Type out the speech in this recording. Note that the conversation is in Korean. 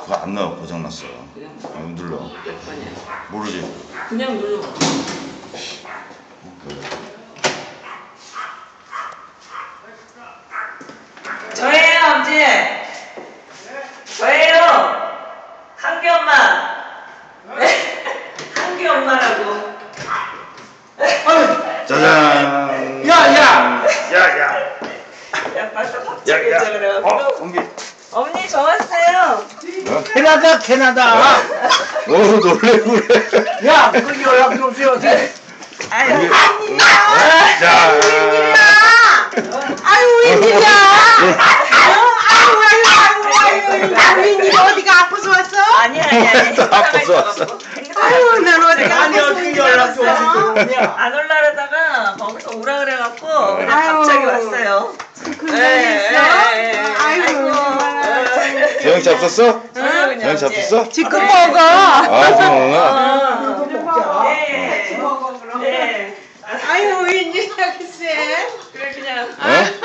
그거 안 나와. 고장났어. 그냥 눌러. 몇 번이야? 모르지. 그냥 눌러. 저예요, 아버지. 저예요. 한기 엄마. 한기 엄마라고. 짜잔. 야야. 야야. 야, 벌써 갑자기 그래가지고. 엄기. 어머니 저 왔어요. 캐나다. 놀래 그래. 야, 그 연락 좀 줘야지. 아유, 자. 아유 웬일이야? 아유 웬일이야? 어디가 아파서 왔어? 아니. 아파서 왔어. 아유 난 어디가 아니 아파서 어떻게 연락 좀 왔어? 주냐? 안 올라가다가 거기서 오라 그래갖고 그냥 아유. 갑자기 왔어요. 그랬어? 아이고 재영 잡섰어? 그냥 재영 잡섰어? 지금 먹어. 아, 지금 먹나? 네. 먹어 그럼. 네. 아유 웬일이야 글쎄. 그래 그냥. 어?